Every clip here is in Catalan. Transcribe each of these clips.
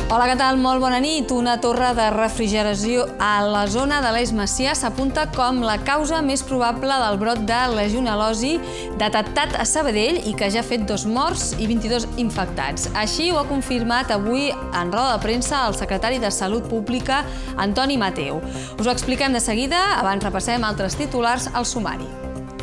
Hola, què tal? Molt bona nit. Una torre de refrigeració a la zona de l'Eix Macià s'apunta com la causa més probable del brot de legionel·losi detectat a Sabadell i que ja ha fet 2 morts i 22 infectats. Així ho ha confirmat avui en roda de premsa el secretari de Salut Pública, Antoni Mateu. Us ho expliquem de seguida, abans repassem altres titulars al sumari.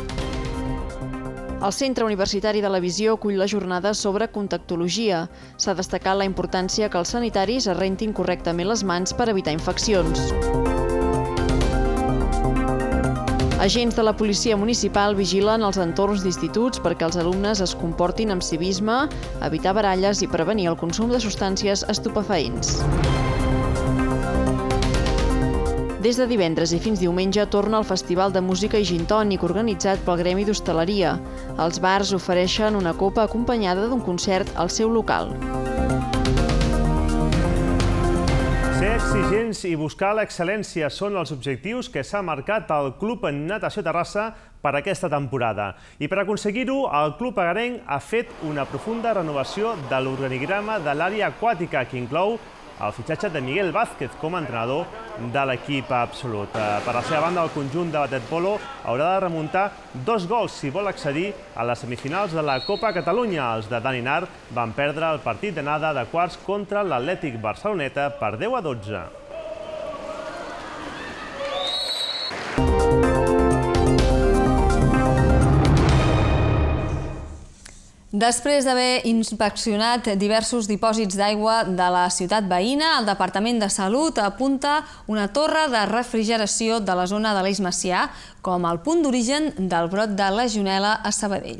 El Centre Universitari de la Visió acull la jornada sobre contactologia. S'ha destacat la importància que els sanitaris es rentin correctament les mans per evitar infeccions. Agents de la policia municipal vigilen els entorns d'instituts perquè els alumnes es comportin amb civisme, evitar baralles i prevenir el consum de substàncies estupefaents. Des de divendres i fins diumenge torna el Festival de Música i Gintònic organitzat pel Gremi d'Hostaleria. Els bars ofereixen una copa acompanyada d'un concert al seu local. Ser exigents i buscar l'excel·lència són els objectius que s'ha marcat el Club Natació Terrassa per aquesta temporada. I per aconseguir-ho, el club agarenc ha fet una profunda renovació de l'organigrama de l'àrea aquàtica, que inclou el fitxatge de Miguel Vázquez com a entrenador de l'equip absolut. Per la seva banda, el conjunt de waterpolo haurà de remuntar 2 gols si vol accedir a les semifinals de la Copa Catalunya. Els de Dani Nar van perdre el partit d'anada de quarts contra l'Atlètic Barceloneta per 10-12. Després d'haver inspeccionat diversos dipòsits d'aigua de la ciutat veïna, el Departament de Salut apunta una torre de refrigeració de la zona de l'Eix Macià com el punt d'origen del brot de legionel·la a Sabadell.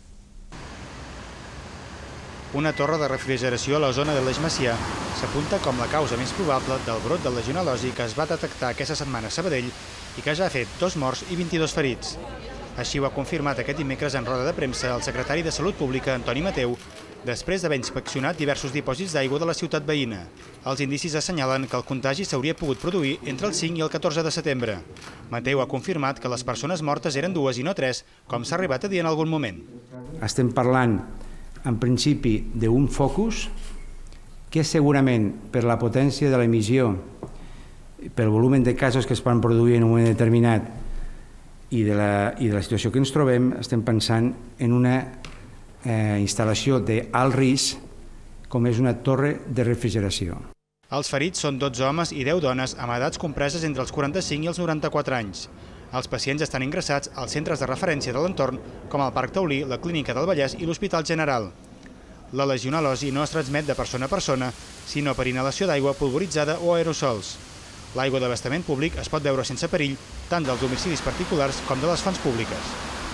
Una torre de refrigeració a la zona de l'Eix Macià s'apunta com la causa més probable del brot de legionel·losi que es va detectar aquesta setmana a Sabadell i que ja ha fet 2 morts i 22 ferits. Així ho ha confirmat aquest dimecres en roda de premsa el secretari de Salut Pública, Antoni Mateu, després d'haver inspeccionat diversos dipòsits d'aigua de la ciutat veïna. Els indicis assenyalen que el contagi s'hauria pogut produir entre el 5 i el 14 de setembre. Mateu ha confirmat que les persones mortes eren 2 i no 3, com s'ha arribat a dir en algun moment. Estem parlant, en principi, d'un focus que segurament per la potència de l'emissió, pel volum de casos que es van produir en un moment determinat, i de la situació que ens trobem, estem pensant en una instal·lació d'alt risc com és una torre de refrigeració. Els ferits són 12 homes i 10 dones amb edats compreses entre els 45 i els 94 anys. Els pacients estan ingressats als centres de referència de l'entorn com el Parc Taulí, la Clínica del Vallès i l'Hospital General. La legionel·losi no es transmet de persona a persona, sinó per inhalació d'aigua polvoritzada o aerosols. L'aigua d'abastament públic es pot beure sense perill tant dels domicilis particulars com de les fonts públiques.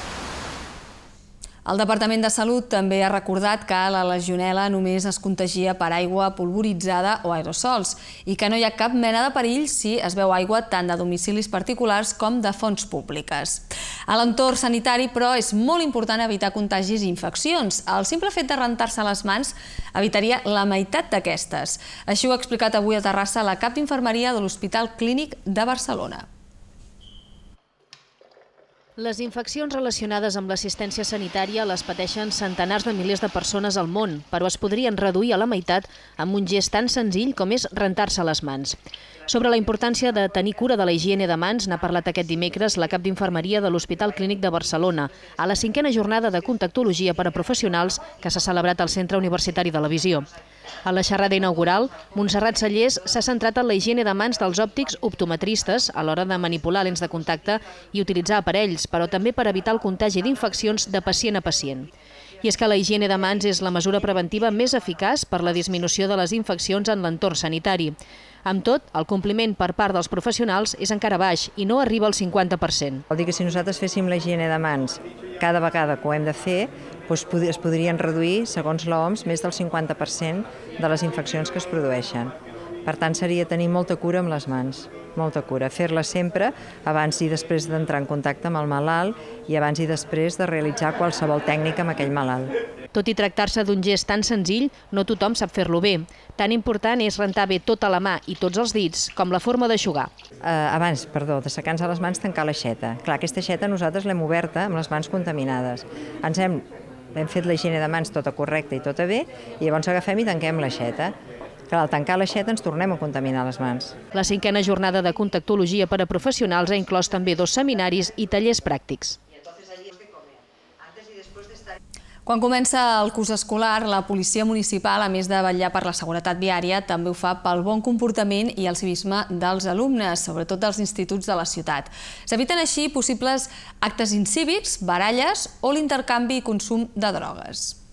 El Departament de Salut també ha recordat que la legionel·la només es contagia per aigua polvoritzada o aerosols i que no hi ha cap mena de perill si es beu aigua tant de domicilis particulars com de fonts públiques. A l'entorn sanitari, però, és molt important evitar contagis i infeccions. El simple fet de rentar-se les mans evitaria la meitat d'aquestes. Així ho ha explicat avui a Terrassa la cap d'infermeria de l'Hospital Clínic de Barcelona. Les infeccions relacionades amb l'assistència sanitària les pateixen centenars de milers de persones al món, però es podrien reduir a la meitat amb un gest tan senzill com és rentar-se les mans. Sobre la importància de tenir cura de la higiene de mans n'ha parlat aquest dimecres la cap d'infermeria de l'Hospital Clínic de Barcelona a la 5a jornada de contactologia per a professionals que s'ha celebrat al Centre Universitari de la Visió. A la xerrada inaugural, Montserrat Sallés s'ha centrat en la higiene de mans dels òptics optometristes a l'hora de manipular lents de contacte i utilitzar aparells, però també per evitar el contagi d'infeccions de pacient a pacient. I és que la higiene de mans és la mesura preventiva més eficaç per la disminució de les infeccions en l'entorn sanitari. Amb tot, el compliment per part dels professionals és encara baix i no arriba al 50%. Vol dir que si nosaltres féssim la higiene de mans cada vegada que ho hem de fer, es podrien reduir, segons l'OMS, més del 50% de les infeccions que es produeixen. Per tant, seria tenir molta cura amb les mans, molta cura. Fer-la sempre abans i després d'entrar en contacte amb el malalt i abans i després de realitzar qualsevol tècnica amb aquell malalt. Tot i tractar-se d'un gest tan senzill, no tothom sap fer-lo bé. Tan important és rentar bé tota la mà i tots els dits com la forma d'aixugar. Abans, de secar-nos les mans, tancar l'aixeta. Clar, aquesta aixeta nosaltres l'hem oberta amb les mans contaminades. Hem fet la higiene de mans tota correcta i tota bé, i llavors agafem i tanquem l'aixeta. que al tancar l'aixeta ens tornem a contaminar les mans. La 5a jornada de contactologia per a professionals ha inclòs també 2 seminaris i tallers pràctics. Quan comença el curs escolar, la policia municipal, a més de vetllar per la seguretat viària, també ho fa pel bon comportament i el civisme dels alumnes, sobretot dels instituts de la ciutat. S'eviten així possibles actes incívics, baralles o l'intercanvi i consum de drogues.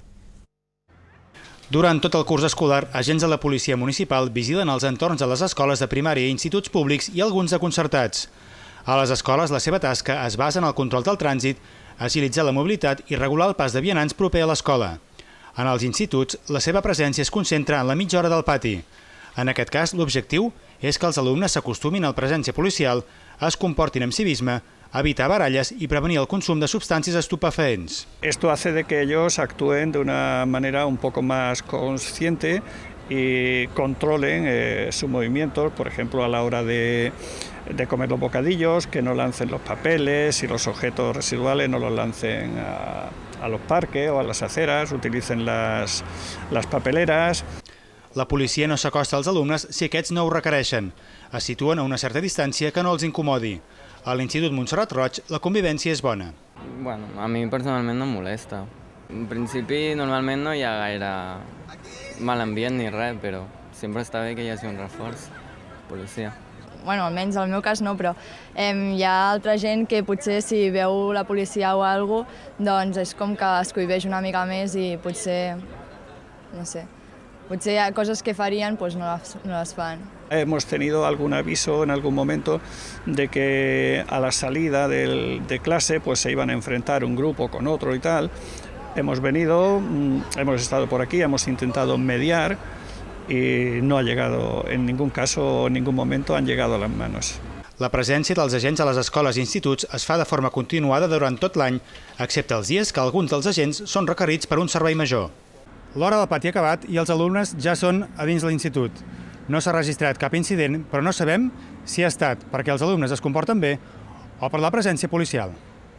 Durant tot el curs escolar, agents de la policia municipal vigilen els entorns de les escoles de primària i instituts públics i alguns de concertats. A les escoles, la seva tasca es basa en el control del trànsit, agilitzar la mobilitat i regular el pas de vianants proper a l'escola. En els instituts, la seva presència es concentra en la mitja hora del pati. En aquest cas, l'objectiu és que els alumnes s'acostumin a la presència policial, es comportin amb civisme, evitar baralles y prevenir el consumo de sustancias estupefacientes. Esto hace de que ellos actúen de una manera un poco más consciente y controlen sus movimientos, por ejemplo, a la hora de comer los bocadillos, que no lancen los papeles y los objetos residuales no los lancen a los parques o a las aceras, utilicen las papeleras. La policia no s'acosta als alumnes si aquests no ho requereixen. Es situen a una certa distància que no els incomodi. A l'Institut Montserrat Roig la convivència és bona. Bueno, a mi personalment no em molesta. En principi normalment no hi ha gaire mal ambient ni res, però sempre està bé que hi hagi un reforç, policia. Bueno, almenys en el meu cas no, però hi ha altra gent que potser si veu la policia o alguna cosa, doncs és com que es cohibeix una mica més i potser, no sé, potser hi ha coses que farien, doncs no les fan. Hemos tenido algún aviso en algún momento de que a la salida de clase pues se iban a enfrentar un grupo con otro y tal. Hemos venido, hemos estado por aquí, hemos intentado mediar y no ha llegado, en ningún caso, en ningún momento han llegado a las manos. La presència dels agents a les escoles i instituts es fa de forma continuada durant tot l'any, excepte els dies que alguns dels agents són requerits per un servei major. L'hora del pati ha acabat i els alumnes ja són a dins de l'institut. No s'ha registrat cap incident, però no sabem si ha estat perquè els alumnes es comporten bé o per la presència policial.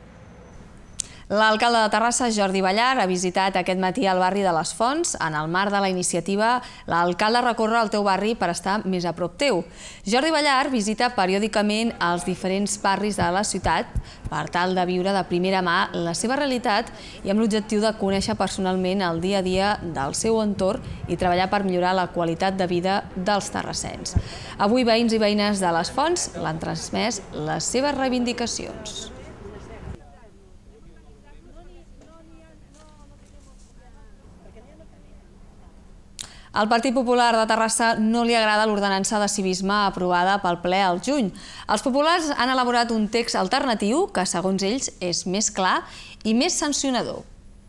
L'alcalde de Terrassa, Jordi Ballar, ha visitat aquest matí el barri de les Fonts. En el marc de la iniciativa, l'alcalde recorre el teu barri per estar més a prop teu. Jordi Ballar visita periòdicament els diferents barris de la ciutat per tal de viure de primera mà la seva realitat i amb l'objectiu de conèixer personalment el dia a dia del seu entorn i treballar per millorar la qualitat de vida dels terrassens. Avui, veïns i veïnes de les Fonts l'han transmès les seves reivindicacions. Al Partit Popular de Terrassa no li agrada l'ordenança de civisme aprovada pel ple al juny. Els populars han elaborat un text alternatiu que, segons ells, és més clar i més sancionador.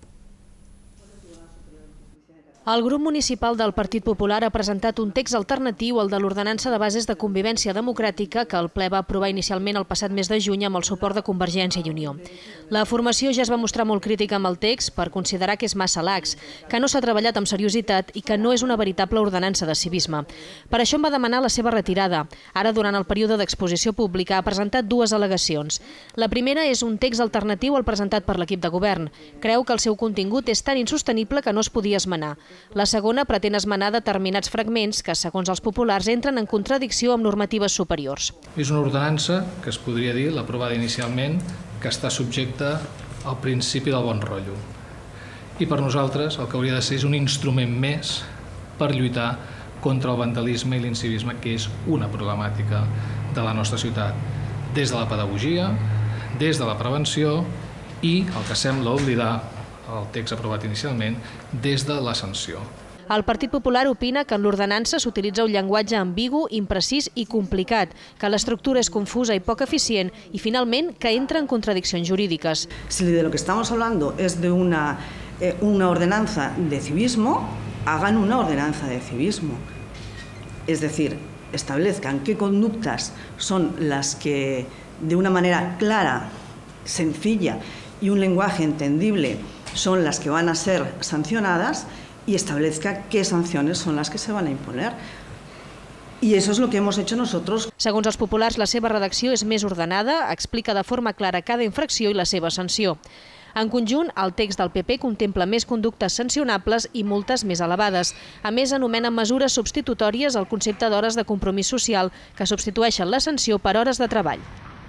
El grup municipal del Partit Popular ha presentat un text alternatiu al de l'ordenança de bases de convivència democràtica que el ple va aprovar inicialment el passat mes de juny amb el suport de Convergència i Unió. La formació ja es va mostrar molt crítica amb el text per considerar que és massa lax, que no s'ha treballat amb seriositat i que no és una veritable ordenança de civisme. Per això en va demanar la seva retirada. Ara, durant el període d'exposició pública, ha presentat dues al·legacions. La primera és un text alternatiu al presentat per l'equip de govern. Creu que el seu contingut és tan insostenible que no es podia esmenar. La segona pretén esmenar determinats fragments que, segons els populars, entren en contradicció amb normatives superiors. És una ordenança que es podria dir, l'aprovada inicialment, que està subjecta al principi del bon rotllo. I per nosaltres el que hauria de ser és un instrument més per lluitar contra el vandalisme i l'incivisme, que és una problemàtica de la nostra ciutat, des de la pedagogia, des de la prevenció i, el que sembla oblidar, el text aprovat inicialment, des de la sanció. El Partit Popular opina que en l'ordenança s'utilitza un llenguatge ambigu, imprecís i complicat, que l'estructura és confusa i poc eficient i, finalment, que entra en contradiccions jurídiques. Si de lo que estamos hablando es de una ordenanza de civismo, hagan una ordenanza de civismo. Es decir, establezcan qué conductas son las que, de una manera clara, sencilla y un lenguaje entendible, son las que van a ser sancionadas y establezca qué sanciones son las que se van a imponer. Y eso es lo que hemos hecho nosotros. Segons els populars, la seva redacció és més ordenada, explica de forma clara cada infracció i la seva sanció. En conjunt, el text del PP contempla més conductes sancionables i multes més elevades. A més, anomena mesures substitutòries al concepte d'hores de compromís social, que substitueixen la sanció per hores de treball.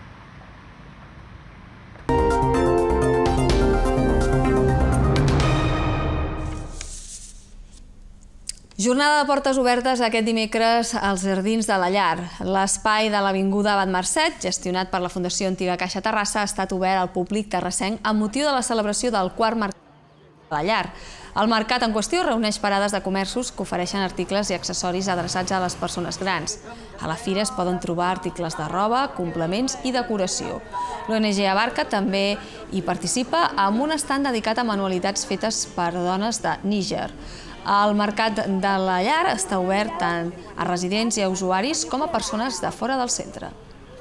Jornada de portes obertes aquest dimecres als Jardins de la Llar. L'espai de l'Avinguda Abat Marcet, gestionat per la Fundació Antiga Caixa Terrassa, ha estat obert al públic terrassenc amb motiu de la celebració del 4 Mercat de la Llar. El mercat en qüestió reuneix parades de comerços que ofereixen articles i accessoris adreçats a les persones grans. A la fira es poden trobar articles de roba, complements i decoració. L'ONG Abarca també hi participa amb un estand dedicat a manualitats fetes per dones de Níger. El Mercat de la Llar està obert tant a residents i a usuaris com a persones de fora del centre.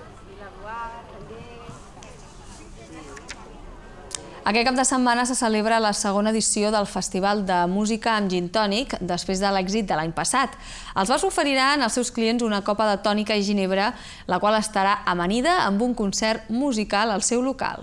Aquest cap de setmana se celebra la segona edició del Festival de Música amb Gin Tònic, després de l'èxit de l'any passat. Els bars oferiran als seus clients una copa de tònica i ginebra, la qual estarà amanida amb un concert musical al seu local.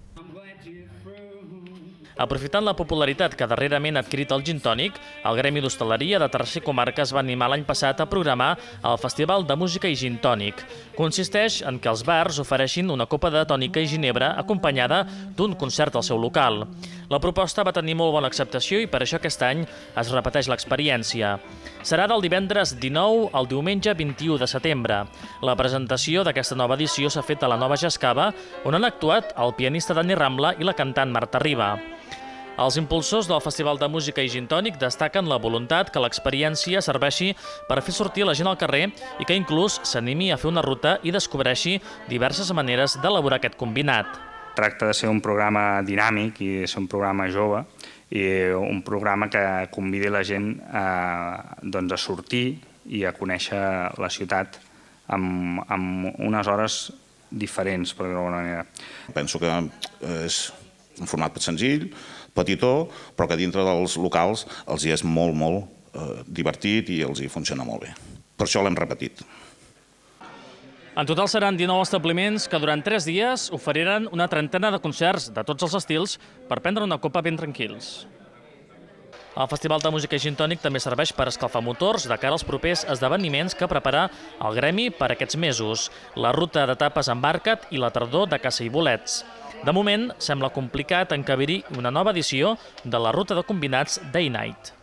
Aprofitant la popularitat que darrerament ha adquirit el gin tònic, el Gremi d'Hostaleria de Tercer Comarca es va animar l'any passat a programar el Festival de Música i Gin Tònic. Consisteix en que els bars ofereixin una copa de tònica i ginebra acompanyada d'un concert al seu local. La proposta va tenir molt bona acceptació i per això aquest any es repeteix l'experiència. Serà del divendres 19 al diumenge 21 de setembre. La presentació d'aquesta nova edició s'ha fet a la Nova Jascava, on han actuat el pianista Dani Rambla i la cantant Marta Riba. Els impulsors del Festival de Música i Gin Tònic destaquen la voluntat que l'experiència serveixi per fer sortir la gent al carrer i que inclús s'animi a fer una ruta i descobreixi diverses maneres d'elaborar aquest combinat. Tracta de ser un programa dinàmic i de ser un programa jove i un programa que convidi la gent a sortir i a conèixer la ciutat amb unes hores diferents, per dir-ho d'alguna manera. Penso que és un format senzill, petitó, però que dintre dels locals els hi és molt divertit i els hi funciona molt bé. Per això l'hem repetit. En total seran 19 establiments que durant 3 dies oferiran una trentena de concerts de tots els estils per prendre una copa ben tranquils. El Festival de Música i Gin Tònic també serveix per escalfar motors de cara als propers esdeveniments que prepara el Gremi per aquests mesos, la ruta de tapes amb Barcat i la tardor de caça i bolets. De moment, sembla complicat encabir-hi una nova edició de la ruta de combinats Day Night.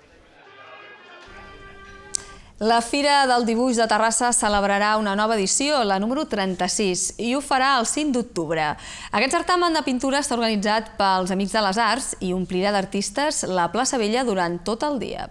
La Fira del Dibuix de Terrassa celebrarà una nova edició, la número 36, i ho farà el 5 d'octubre. Aquest certamen de pintura està organitzat pels Amics de les Arts i omplirà d'artistes la plaça Vella durant tot el dia.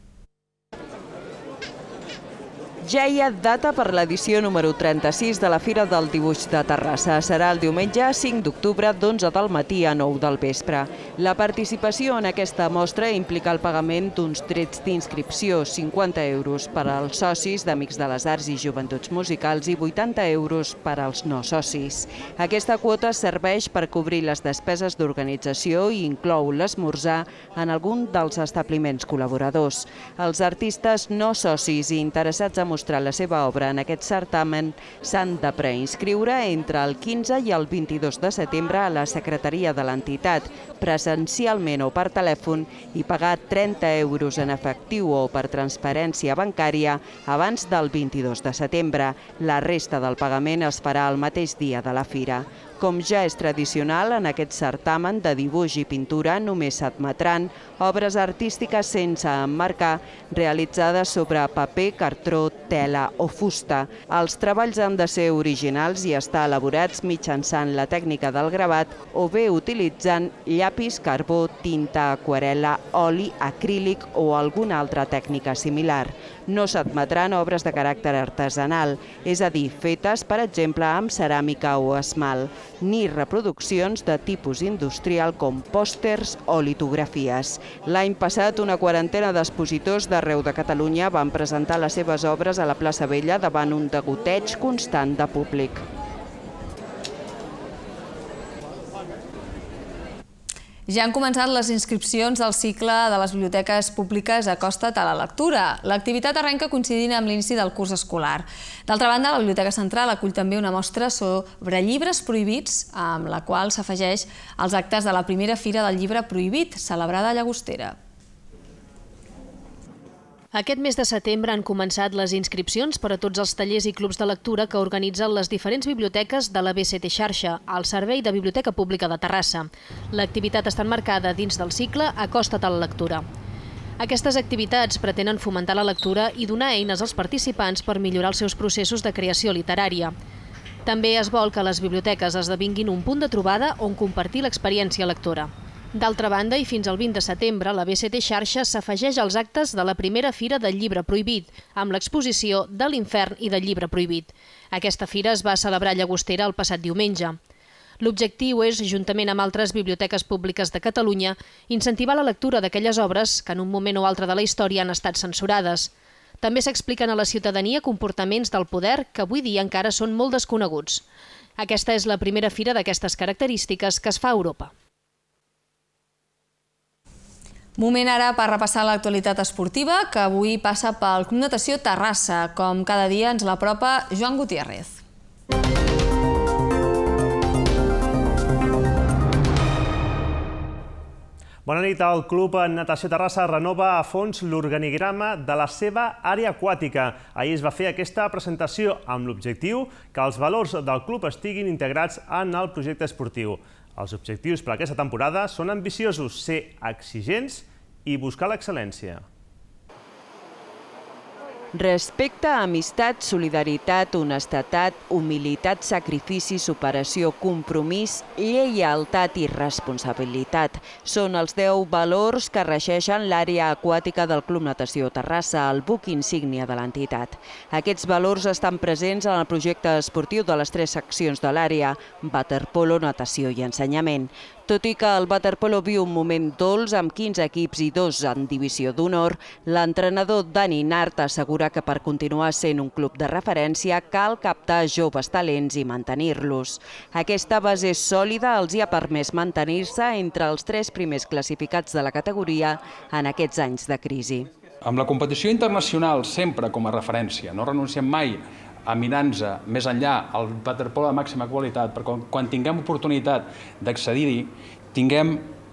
Ja hi ha data per l'edició número 36 de la Fira del Dibuix de Terrassa. Serà el diumenge 5 d'octubre d'11 del matí a 9 del vespre. La participació en aquesta mostra implica el pagament d'uns drets d'inscripció, 50 euros per als socis d'Amics de les Arts i Joventuts Musicals i 80 euros per als no socis. Aquesta quota serveix per cobrir les despeses d'organització i inclou l'esmorzar en algun dels establiments col·laboradors. Els artistes no socis i interessats a mostrar la seva obra en aquest certamen s'han de preinscriure entre el 15 i el 22 de setembre a la secretaria de l'entitat, presencialment o per telèfon, i pagar 30 euros en efectiu o per transferència bancària abans del 22 de setembre. La resta del pagament es farà el mateix dia de la fira. Com ja és tradicional, en aquest certamen de dibuix i pintura només s'admetran obres artístiques sense emmarcar realitzades sobre paper, cartró, tela o fusta. Els treballs han de ser originals i estar elaborats mitjançant la tècnica del gravat o bé utilitzant llapis, carbó, tinta, aquarel·la, oli, acrílic o alguna altra tècnica similar. No s'admetran obres de caràcter artesanal, és a dir, fetes, per exemple, amb ceràmica o esmalt, ni reproduccions de tipus industrial com pòsters o litografies. L'any passat, una quarantena d'expositors d'arreu de Catalunya van presentar les seves obres a la plaça Vella davant un degoteig constant de públic. Ja han començat les inscripcions del cicle de les biblioteques públiques Acosta't a la lectura. L'activitat arrenca coincidint amb l'inici del curs escolar. D'altra banda, la Biblioteca Central acull també una mostra sobre llibres prohibits, amb la qual s'afegeix als actes de la primera Fira del Llibre Prohibit, celebrada a Llagostera. Aquest mes de setembre han començat les inscripcions per a tots els tallers i clubs de lectura que organitzen les diferents biblioteques de la BCT Xarxa, al Servei de Biblioteca Pública de Terrassa. L'activitat està emmarcada dins del cicle Acosta't a la lectura. Aquestes activitats pretenen fomentar la lectura i donar eines als participants per millorar els seus processos de creació literària. També es vol que les biblioteques esdevinguin un punt de trobada on compartir l'experiència lectora. D'altra banda, i fins al 20 de setembre, la BCT Xarxa s'afegeix als actes de la primera Fira del Llibre Prohibit, amb l'exposició de l'Infern i del Llibre Prohibit. Aquesta fira es va celebrar a Llagostera el passat diumenge. L'objectiu és, juntament amb altres biblioteques públiques de Catalunya, incentivar la lectura d'aquelles obres que en un moment o altre de la història han estat censurades. També s'expliquen a la ciutadania comportaments del poder que avui dia encara són molt desconeguts. Aquesta és la primera fira d'aquestes característiques que es fa a Europa. Moment ara per repassar l'actualitat esportiva, que avui passa pel Club Natació Terrassa. Com cada dia ens l'apropa Joan Gutiérrez. Bona nit. El Club Natació Terrassa renova a fons l'organigrama de la seva àrea aquàtica. Ahir es va fer aquesta presentació amb l'objectiu que els valors del club estiguin integrats en el projecte esportiu. Els objectius per a aquesta temporada són ambiciosos, ser exigents i buscar l'excel·lència. Respecte, amistat, solidaritat, honestedat, humilitat, sacrifici, superació, compromís, lleialtat i responsabilitat. Són els 10 valors que regeixen l'àrea aquàtica del Club Natació Terrassa, el buc insígnia de l'entitat. Aquests valors estan presents en el projecte esportiu de les 3 seccions de l'àrea, waterpolo, natació i ensenyament. Tot i que el waterpolo viu un moment dolç amb 15 equips i 2 en divisió d'honor, l'entrenador Dani Nart assegura que per continuar sent un club de referència cal captar joves talents i mantenir-los. Aquesta base sòlida els hi ha permès mantenir-se entre els 3 primers classificats de la categoria en aquests anys de crisi. Amb la competició internacional sempre com a referència, no renunciem mai a mirar-nos més enllà al waterpolo de màxima qualitat, perquè quan tinguem oportunitat d'accedir-hi, tinguem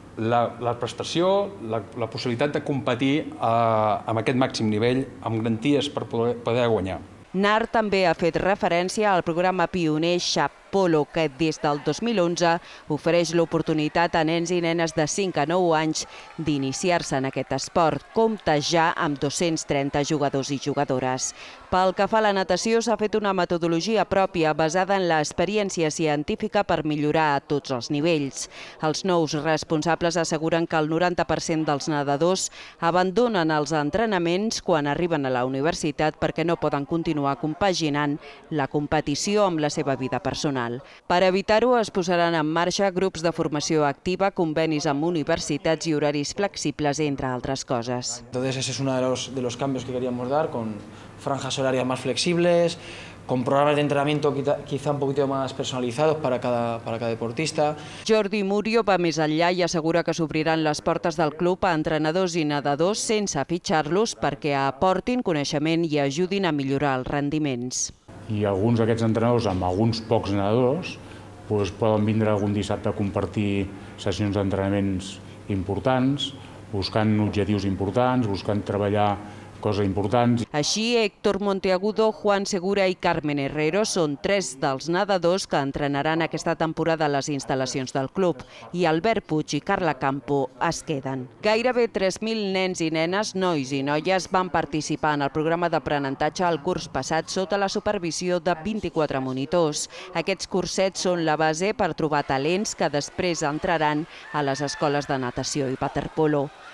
la prestació, la possibilitat de competir amb aquest màxim nivell, amb garanties per poder guanyar. Nart també ha fet referència al programa pioner Xap-Polo, que des del 2011 ofereix l'oportunitat a nens i nenes de 5 a 9 anys d'iniciar-se en aquest esport. Compta ja amb 230 jugadors i jugadores. Pel que fa a la natació, s'ha fet una metodologia pròpia basada en l'experiència científica per millorar a tots els nivells. Els nous responsables asseguren que el 90% dels nedadors abandonen els entrenaments quan arriben a la universitat perquè no poden continuar compaginant la competició amb la seva vida personal. Per evitar-ho, es posaran en marxa grups de formació activa, convenis amb universitats i horaris flexibles, entre altres coses. Entonces ese es uno de los cambios que queríamos dar, con franjas horarias más flexibles, con programas de entrenamiento quizá un poquito más personalizados para cada deportista. Jordi Murio va més enllà i assegura que s'obriran les portes del club a entrenadors i nedadors sense fitxar-los perquè aportin coneixement i ajudin a millorar els rendiments. I alguns d'aquests entrenadors, amb alguns pocs nedadors, poden vindre algun dissabte a compartir sessions d'entrenaments importants, buscant objectius importants, buscant treballar coses importants. Així, Héctor Monteagudo, Juan Segura i Carmen Herrero són 3 dels nedadors que entrenaran aquesta temporada a les instal·lacions del club, i Albert Puig i Carla Campo es queden. Gairebé 3.000 nens i nenes, nois i noies, van participar en el programa d'aprenentatge el curs passat sota la supervisió de 24 monitors. Aquests cursets són la base per trobar talents que després entraran a les escoles de natació i waterpolo.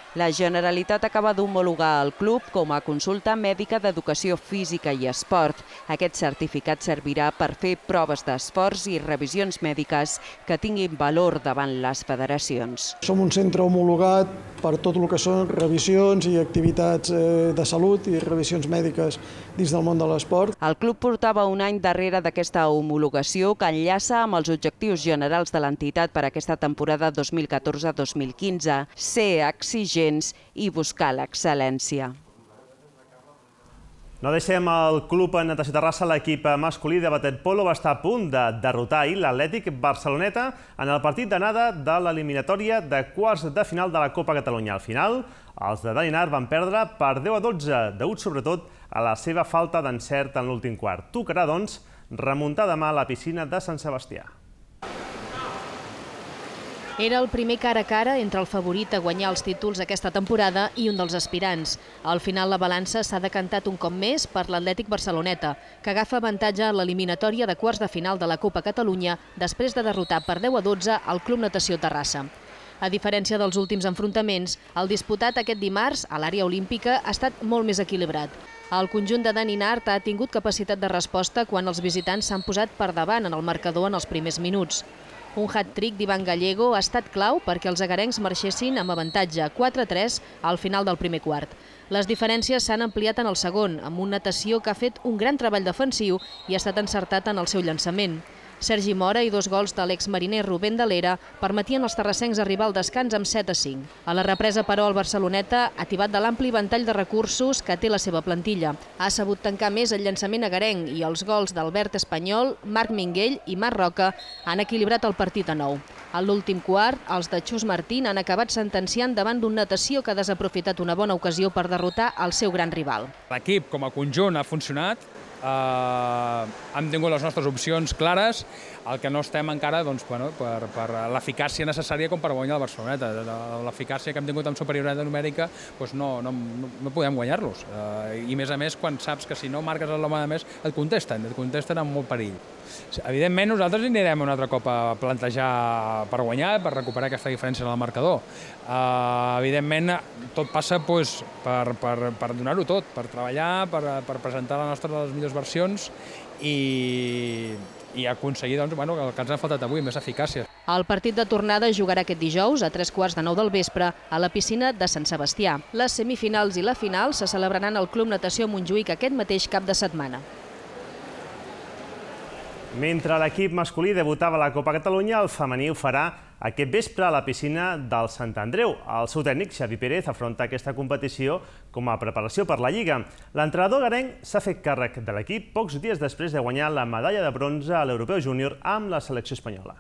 La Generalitat acaba d'homologar el club com a consulta mèdica d'educació física i esport. Aquest certificat servirà per fer proves d'esforç i revisions mèdiques que tinguin valor davant les federacions. Som un centre homologat per tot el que són revisions i activitats de salut i revisions mèdiques dins del món de l'esport. El club portava un any darrere d'aquesta homologació que enllaça amb els objectius generals de l'entitat per a aquesta temporada 2014-2015, ser exigents i buscar l'excel·lència. No deixem el club en natació Terrassa. L'equip masculí de waterpolo va estar a punt de derrotar ahir l'Atlètic Barceloneta en el partit d'anada de l'eliminatòria de quarts de final de la Copa Catalunya. Al final, els de Dalinar van perdre per 10-12, degut sobretot a la seva falta d'encert en l'últim quart. Tocarà, doncs, remuntar demà a la piscina de Sant Sebastià. Era el primer cara a cara entre el favorit a guanyar els títols aquesta temporada i un dels aspirants. Al final la balança s'ha decantat un cop més per l'Atlètic Barceloneta, que agafa avantatge a l'eliminatòria de quarts de final de la Copa Catalunya després de derrotar per 10-12 el Club Natació Terrassa. A diferència dels últims enfrontaments, el disputat aquest dimarts a l'àrea olímpica ha estat molt més equilibrat. El conjunt de Dani Nart ha tingut capacitat de resposta quan els visitants s'han posat per davant en el marcador en els primers minuts. Un hat-trick d'Ivan Gallego ha estat clau perquè els agarencs marxessin amb avantatge 4-3 al final del primer quart. Les diferències s'han ampliat en el segon, amb un Natació que ha fet un gran treball defensiu i ha estat encertat en el seu llançament. Sergi Mora i 2 gols de l'exmariner Rubén Dalera permetien als terrassencs arribar al descans amb 7-5. A la represa, però, el Barceloneta ha tibat de l'ampli ventall de recursos que té la seva plantilla. Ha sabut tancar més el llançament agarenc i els gols d'Albert Espanyol, Marc Minguell i Marc Roca han equilibrat el partit a 9. A l'últim quart, els de Xus Martín han acabat sentenciant davant d'un Natació que ha desaprofitat una bona ocasió per derrotar el seu gran rival. L'equip, com a conjunt, ha funcionat. Hem tingut les nostres opcions clares, el que no estem encara per l'eficàcia necessària com per guanyar el Barceloneta. L'eficàcia que hem tingut amb superioritat numèrica no podem guanyar-los. I a més, quan saps que si no marques l'home de més, et contesten amb molt perill. Evidentment, nosaltres anirem un altre cop a plantejar per guanyar, per recuperar aquesta diferència en el marcador. Evidentment, tot passa per donar-ho tot, per treballar, per presentar les nostres millors versions i aconseguir el que ens ha faltat avui, més eficàcia. El partit de tornada jugarà aquest dijous a 9:15 del vespre a la piscina de Sant Sebastià. Les semifinals i la final se celebraran al Club Natació Montjuïc aquest mateix cap de setmana. Mentre l'equip masculí debutava a la Copa Catalunya, el femení ho farà aquest vespre a la piscina del Sant Andreu. El seu tècnic, Xavi Pérez, afronta aquesta competició com a preparació per la Lliga. L'entrenador garenc s'ha fet càrrec de l'equip pocs dies després de guanyar la medalla de bronze a l'Europeu Júnior amb la selecció espanyola.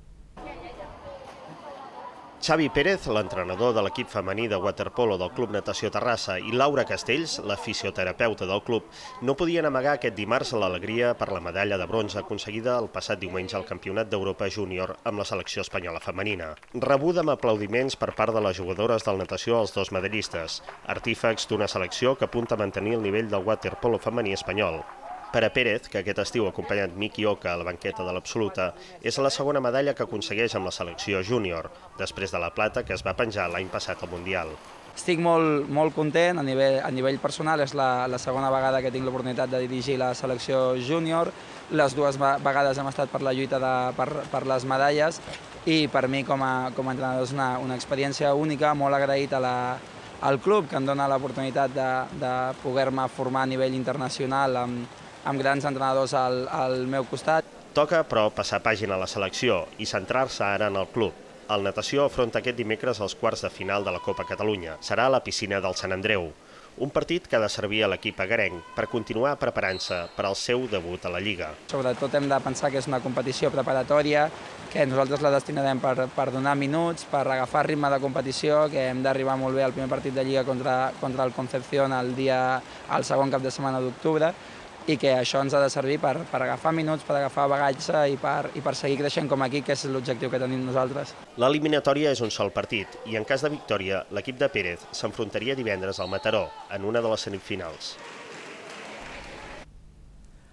Xavi Pérez, l'entrenador de l'equip femení de waterpolo del Club Natació Terrassa, i Laura Castells, la fisioterapeuta del club, no podien amagar aquest dimarts l'alegria per la medalla de bronze aconseguida el passat diumenge al Campionat d'Europa Júnior amb la selecció espanyola femenina. Rebuda amb aplaudiments per part de les jugadores del natació als dos medallistes, artífecs d'una selecció que apunta a mantenir el nivell del waterpolo femení espanyol. Per a Pérez, que aquest estiu ha acompanyat Miki Oka a la banqueta de l'Absoluta, és la segona medalla que aconsegueix amb la selecció júnior, després de la plata que es va penjar l'any passat al Mundial. Estic molt content, a nivell personal és la segona vegada que tinc l'oportunitat de dirigir la selecció júnior. Les dues vegades hem estat per la lluita per les medalles i per mi com a entrenador és una experiència única, molt agraït al club que em dona l'oportunitat de poder-me formar a nivell internacional amb grans entrenadors al meu costat. Toca, però, passar pàgina a la selecció i centrar-se ara en el club. El Natació afronta aquest dimecres els quarts de final de la Copa Catalunya. Serà a la piscina del Sant Andreu. Un partit que ha de servir a l'equip agarenc per continuar preparant-se per al seu debut a la Lliga. Sobretot hem de pensar que és una competició preparatòria, que nosaltres la destinarem per donar minuts, per agafar ritme de competició, que hem d'arribar molt bé al primer partit de Lliga contra el Concepción al segon cap de setmana d'octubre, i que això ens ha de servir per agafar minuts, per agafar bagatge i per seguir creixent com a equip, que és l'objectiu que tenim nosaltres. L'eliminatòria és un sol partit i en cas de victòria l'equip de Pérez s'enfrontaria divendres al Mataró en una de les semifinals.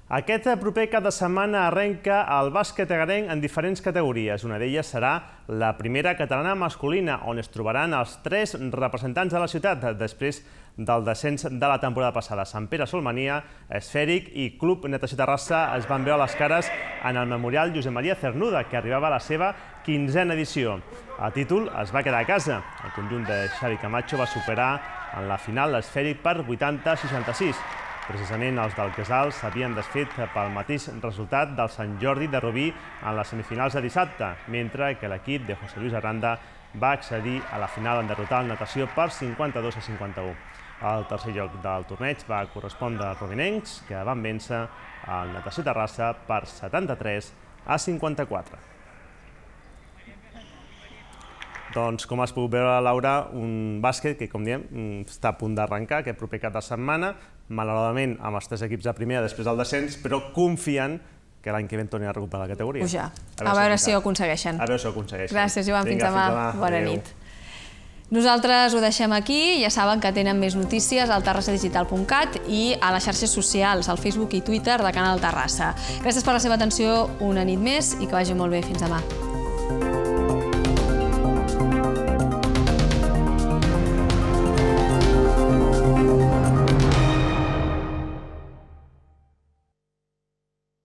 Aquest proper cap de setmana arrenca el bàsquet egarenc en diferents categories. Una d'elles serà la primera catalana masculina, on es trobaran els 3 representants de la ciutat després del descens de la temporada passada. Sant Pere Solmania, Esfèric i Club Natació Terrassa es van veure les cares en el memorial Josep Maria Cernuda, que arribava a la seva 15a edició. El títol es va quedar a casa. El conjunt de Xavi Camacho va superar en la final l'Esfèric per 80-66. Precisament els del Casal s'havien desfet pel mateix resultat del Sant Jordi de Rubí en les semifinals de dissabte, mentre que l'equip de José Luis Arranda va accedir a la final en derrotar el Natació per 52-51. El tercer lloc del torneig va correspondre als robinencs, que van vèncer el Natació Terrassa per 73-54. Doncs, com has pogut veure, Laura, un bàsquet que, com diem, està a punt d'arrencar aquest proper cap de setmana, malauradament amb els 3 equips de primera després del descens, però confien que l'any que ve tornin a recuperar la categoria. Pujar. A veure si ho aconsegueixen. A veure si ho aconsegueixen. Gràcies, Joan. Fins demà. Bona nit. Nosaltres ho deixem aquí. Ja saben que tenen més notícies al terrassadigital.cat i a les xarxes socials, al Facebook i Twitter de Canal Terrassa. Gràcies per la seva atenció una nit més i que vagi molt bé. Fins demà.